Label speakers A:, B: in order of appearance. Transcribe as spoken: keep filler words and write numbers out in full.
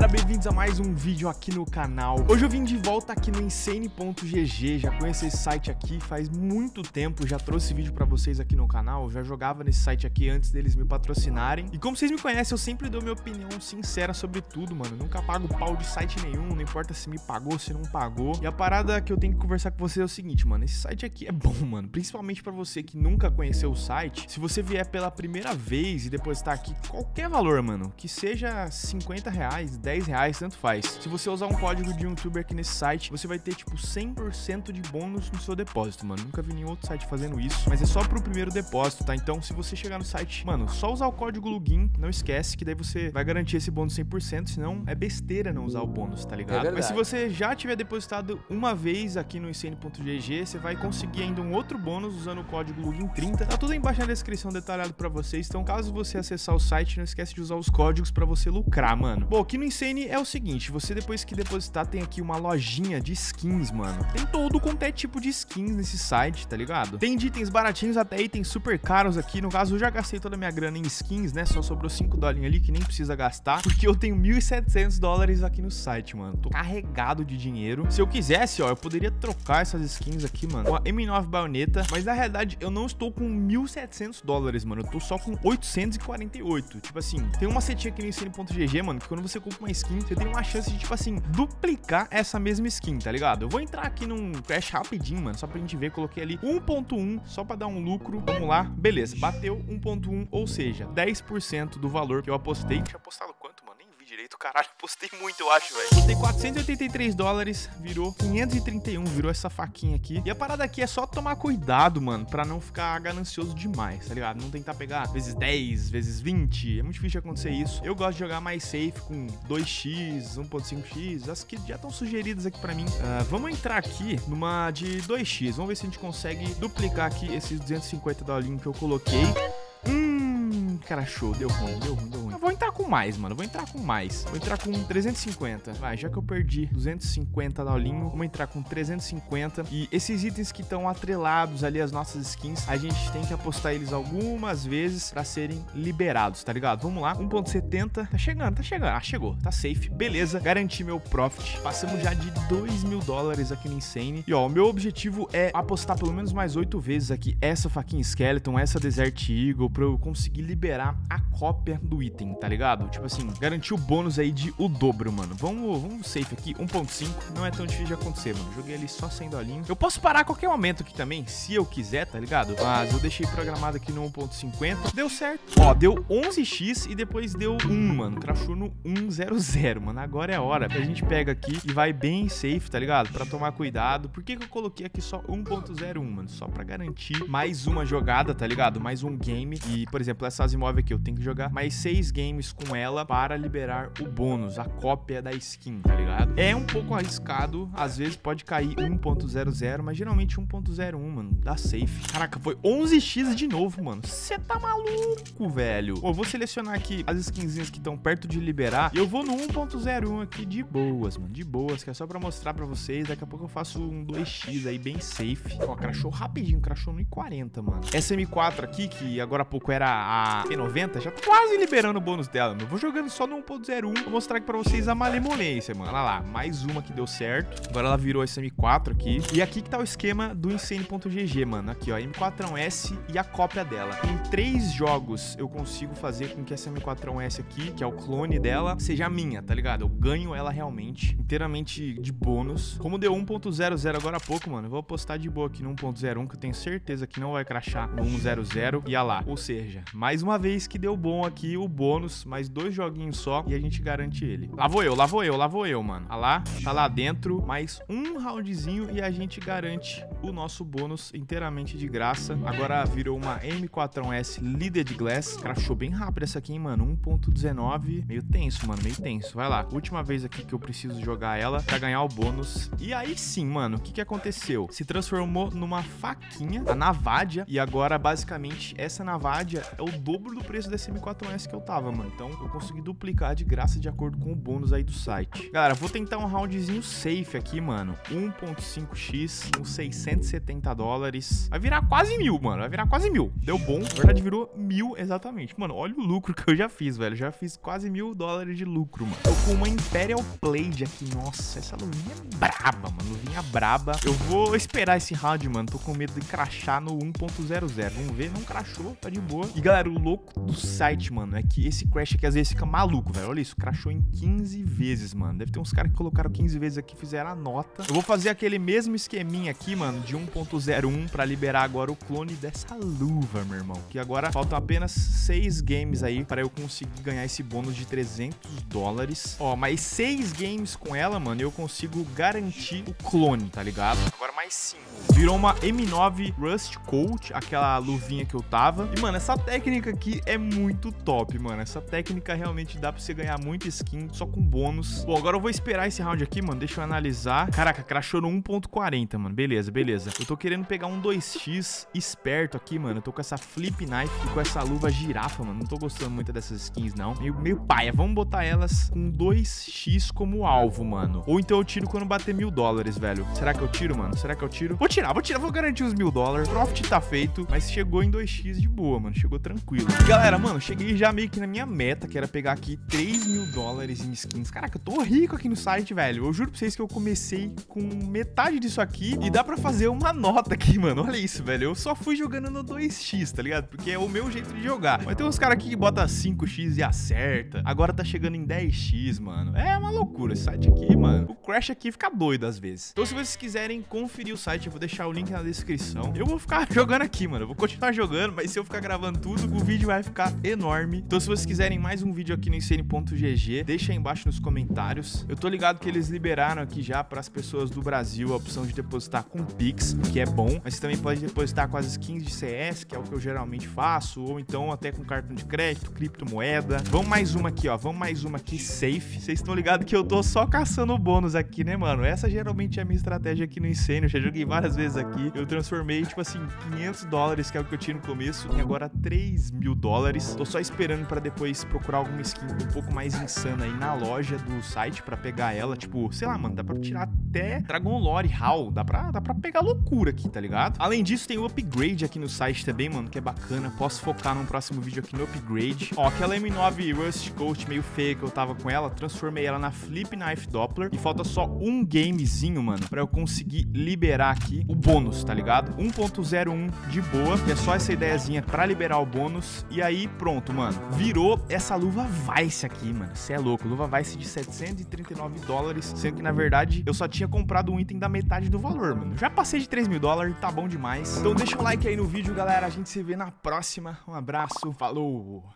A: galera, bem-vindos a mais um vídeo aqui no canal. Hoje eu vim de volta aqui no Insane ponto G G. Já conheço esse site aqui faz muito tempo, já trouxe vídeo pra vocês aqui no canal. Eu já jogava nesse site aqui antes deles me patrocinarem. E como vocês me conhecem, eu sempre dou minha opinião sincera sobre tudo, mano. Eu nunca pago pau de site nenhum, não importa se me pagou, se não pagou. E a parada que eu tenho que conversar com vocês é o seguinte, mano. Esse site aqui é bom, mano. Principalmente pra você que nunca conheceu o site. Se você vier pela primeira vez e depositar aqui qualquer valor, mano, que seja cinquenta reais, dez reais, tanto faz. Se você usar um código de um youtuber aqui nesse site, você vai ter, tipo, cem por cento de bônus no seu depósito, mano. Nunca vi nenhum outro site fazendo isso, mas é só pro primeiro depósito, tá? Então, se você chegar no site, mano, só usar o código login, não esquece que daí você vai garantir esse bônus cem por cento, senão é besteira não usar o bônus, tá ligado? É mas se você já tiver depositado uma vez aqui no Insane ponto G G, você vai conseguir ainda um outro bônus usando o código login trinta. Tá tudo aí embaixo na descrição detalhado pra vocês, então caso você acessar o site, não esquece de usar os códigos pra você lucrar, mano. Bom, aqui no Insane é o seguinte, você depois que depositar tem aqui uma lojinha de skins, mano. Tem todo quanto é tipo de skins nesse site, tá ligado? Tem de itens baratinhos até itens super caros aqui. No caso, eu já gastei toda a minha grana em skins, né? Só sobrou cinco dólares ali que nem precisa gastar, porque eu tenho mil e setecentos dólares aqui no site, mano. Tô carregado de dinheiro. Se eu quisesse, ó, eu poderia trocar essas skins aqui, mano, com a M nove baioneta, mas na realidade eu não estou com mil e setecentos dólares, mano. Eu tô só com oitocentos e quarenta e oito. Tipo assim, tem uma setinha aqui no Insane ponto G G, mano, que quando você compra uma skin, você tem uma chance de, tipo assim, duplicar essa mesma skin, tá ligado? Eu vou entrar aqui num Crash rapidinho, mano, só pra gente ver. Coloquei ali um ponto um, só pra dar um lucro. Vamos lá. Beleza, bateu um ponto um, ou seja, dez por cento do valor que eu apostei. Tinha apostado quanto, mano? Nem vi direito, caralho. Apostei muito, eu acho, velho. Apostei quatrocentos e oitenta e três dólares, virou quinhentos e trinta e um, virou essa faquinha aqui. E a parada aqui é só tomar cuidado, mano, pra não ficar ganancioso demais, tá ligado? Não tentar pegar vezes dez, vezes vinte. É muito difícil de acontecer isso. Eu gosto de jogar mais safe com dois x, um ponto cinco x. As que já estão sugeridas aqui pra mim. Uh, vamos entrar aqui numa de dois x. Vamos ver se a gente consegue duplicar aqui esses duzentos e cinquenta dólares que eu coloquei. Hum, cara, show. Deu ruim, deu ruim, deu ruim. Eu vou entrar com mais, mano. Vou entrar com mais. Vou entrar com trezentos e cinquenta. Vai, já que eu perdi duzentos e cinquenta dolinho, vamos entrar com trezentos e cinquenta. E esses itens que estão atrelados ali às nossas skins, a gente tem que apostar eles algumas vezes pra serem liberados, tá ligado? Vamos lá. um ponto setenta. Tá chegando, tá chegando. Ah, chegou. Tá safe. Beleza. Garanti meu profit. Passamos já de dois mil dólares aqui no Insane. E ó, o meu objetivo é apostar pelo menos mais oito vezes aqui essa faquinha Skeleton, essa Desert Eagle, pra eu conseguir liberar a cópia do item, tá ligado? Tipo assim, garantir o bônus aí de o dobro, mano. Vamos, vamos safe aqui, um ponto cinco. Não é tão difícil de acontecer, mano. Joguei ali só cem dolinhos. Eu posso parar a qualquer momento aqui também, se eu quiser, tá ligado? Mas eu deixei programado aqui no um ponto cinquenta. Deu certo. Ó, deu onze x e depois deu um, mano. Crashou no um zero zero, mano. Agora é a hora. A gente pega aqui e vai bem safe, tá ligado? Pra tomar cuidado. Por que que eu coloquei aqui só um ponto zero um, mano? Só pra garantir mais uma jogada, tá ligado? Mais um game. E, por exemplo, essa Asimov aqui, eu tenho que jogar mais seis games com ela para liberar o bônus, a cópia da skin, tá ligado? É um pouco arriscado, às vezes pode cair um ponto zero zero, mas geralmente um ponto zero um, mano, dá safe. Caraca, foi onze x de novo, mano. Você tá maluco, velho. Pô, eu vou selecionar aqui as skinzinhas que estão perto de liberar e eu vou no um ponto zero um aqui de boas, mano, de boas, que é só pra mostrar pra vocês. Daqui a pouco eu faço um dois x aí bem safe. Ó, crashou rapidinho, crashou no um quarenta, mano. Essa M quatro aqui, que agora há pouco era a P noventa, já tá quase liberando o bônus dela, mano. Eu vou jogando só no um ponto zero um, vou mostrar aqui pra vocês a malemolência, mano. Olha lá, mais uma que deu certo. Agora ela virou essa M quatro aqui. E aqui que tá o esquema do Insane ponto G G, mano. Aqui, ó, M quatro S e a cópia dela. Em três jogos eu consigo fazer com que essa M quatro S aqui, que é o clone dela, seja minha, tá ligado? Eu ganho ela realmente, inteiramente de bônus. Como deu um ponto zero zero agora há pouco, mano, eu vou apostar de boa aqui no um ponto zero um, que eu tenho certeza que não vai crashar no um zero zero. E olha lá, ou seja, mais uma vez que deu bom aqui o bônus, mais dois joguinhos só e a gente garante ele. Lá vou eu, lá vou eu, lá vou eu, mano. Olha lá, tá lá dentro, mais um roundzinho e a gente garante o nosso bônus inteiramente de graça. Agora virou uma M quatro S Lidded Glass. Crashou bem rápido essa aqui, hein, mano. um ponto dezenove, meio tenso, mano, meio tenso. Vai lá, última vez aqui que eu preciso jogar ela pra ganhar o bônus. E aí sim, mano, o que que aconteceu? Se transformou numa faquinha, a Navadia, e agora basicamente essa Navadia é o dobro do preço desse M quatro S que eu tava, mano. Então eu consegui duplicar de graça de acordo com o bônus aí do site. Galera, vou tentar um roundzinho safe aqui, mano. um ponto cinco x, com seiscentos e setenta dólares. Vai virar quase mil, mano. Vai virar quase mil. Deu bom. Na verdade, virou mil exatamente. Mano, olha o lucro que eu já fiz, velho. Já fiz quase mil dólares de lucro, mano. Tô com uma Imperial Blade aqui. Nossa, essa luvinha é braba, mano. Luvinha braba. Eu vou esperar esse round, mano. Tô com medo de crashar no um ponto zero zero. Vamos ver. Não crashou. Tá de boa. E, galera, o louco do site, mano, é que esse crash aqui às vezes fica maluco, velho. Olha isso. Crashou em quinze vezes, mano. Deve ter uns caras que colocaram quinze vezes aqui e fizeram a nota. Eu vou fazer aquele mesmo esqueminha aqui, mano, de um ponto zero um pra liberar agora o clone dessa luva, meu irmão. Que agora faltam apenas seis games aí pra eu conseguir ganhar esse bônus de trezentos dólares. Ó, mais seis games com ela, mano, eu consigo garantir o clone, tá ligado? Agora mais cinco. Virou uma M nove Rust Coat, aquela luvinha que eu tava. E, mano, essa técnica aqui é muito top, mano. Essa técnica realmente dá pra você ganhar muita skin só com bônus. Bom, agora eu vou esperar esse round aqui, mano. Deixa eu analisar. Caraca, crashou no um ponto quarenta, mano. Beleza, beleza. Eu tô querendo pegar um dois x esperto aqui, mano. Eu tô com essa Flip Knife e com essa luva girafa, mano. Não tô gostando muito dessas skins, não. Meio, meio paia. Vamos botar elas com dois x como alvo, mano. Ou então eu tiro quando bater mil dólares, velho. Será que eu tiro, mano? Será que eu tiro? Vou tirar, vou tirar. Vou garantir os mil dólares. Profit tá feito, mas chegou em dois x de boa, mano. Chegou tranquilo. E, galera, mano, cheguei já meio que na minha meta, que era pegar aqui três mil dólares em skins. Caraca, eu tô rico aqui no site, velho. Eu juro pra vocês que eu comecei com metade disso aqui e dá pra fazer uma nota aqui, mano. Olha isso, velho. Eu só fui jogando no dois x, tá ligado? Porque é o meu jeito de jogar. Mas tem uns caras aqui que botam cinco x e acerta. Agora tá chegando em dez x, mano. É uma loucura esse site aqui, mano. O crash aqui fica doido às vezes. Então, se vocês quiserem conferir o site, eu vou deixar o link na descrição. Eu vou ficar jogando aqui, mano. Eu vou continuar jogando, mas se eu ficar gravando tudo, o vídeo vai ficar enorme. Então, se vocês quiserem mais um vídeo aqui no Insane ponto G G, deixa aí embaixo nos comentários. Eu tô ligado que eles liberaram aqui já para as pessoas do Brasil a opção de depositar com Pix, que é bom. Mas você também pode depositar com as skins de C S, que é o que eu geralmente faço, ou então até com cartão de crédito, criptomoeda. Vamos mais uma aqui, ó. Vamos mais uma aqui, safe. Vocês estão ligados que eu tô só caçando bônus aqui, né, mano? Essa geralmente é a minha estratégia aqui no Insane. Eu já joguei várias vezes aqui. Eu transformei, tipo assim, quinhentos dólares, que é o que eu tinha no começo, em agora três mil dólares. Tô só esperando pra depois procurar alguma skin um pouco mais insana aí na loja do site pra pegar ela. Tipo, sei lá, mano, dá pra tirar até Dragon Lore Hall. Dá pra, dá pra pegar loucura aqui, tá ligado? Além disso, tem o upgrade aqui no site também, mano, que é bacana. Posso focar num próximo vídeo aqui no upgrade. Ó, aquela M nove Rust Coat meio feia que eu tava com ela, transformei ela na Flip Knife Doppler. E falta só um gamezinho, mano, pra eu conseguir liberar aqui o bônus, tá ligado? um ponto zero um de boa. E é só essa ideiazinha pra liberar o bônus. E aí, pronto, mano. Virou essa luva Vice aqui, mano. Você é louco. Luva Vice de setecentos e trinta e nove dólares. Sendo que, na verdade, eu só tinha comprado um item da metade do valor, mano. Já passei de três mil dólares. Tá bom demais. Então deixa o like aí no vídeo, galera. A gente se vê na próxima. Um abraço. Falou!